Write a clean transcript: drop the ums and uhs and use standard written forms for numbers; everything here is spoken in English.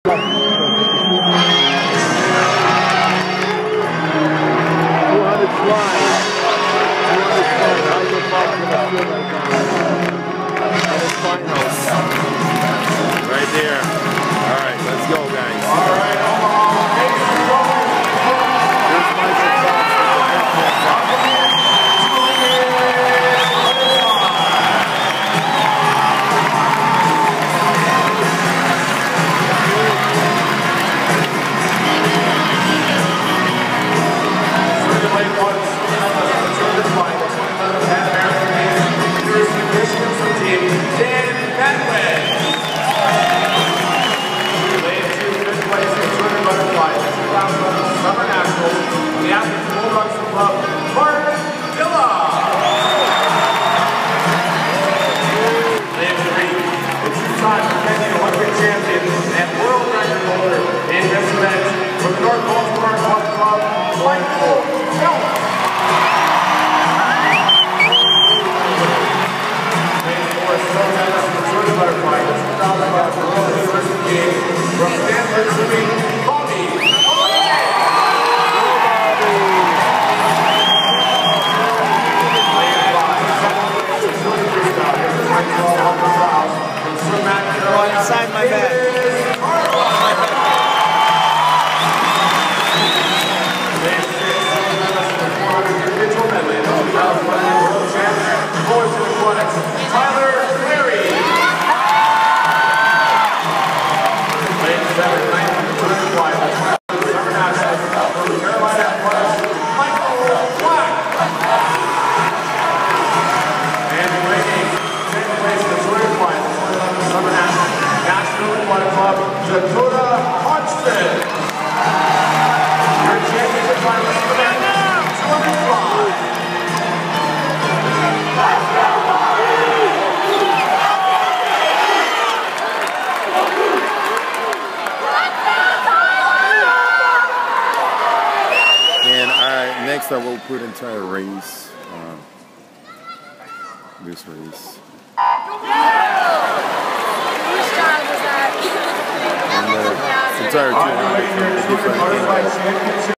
Right there. All right, let's go, guys. All right. Inside my bag. Dakota Hodgson. Your championship finalist for the 205. And next I will put entire race. This race. And the entire 200 different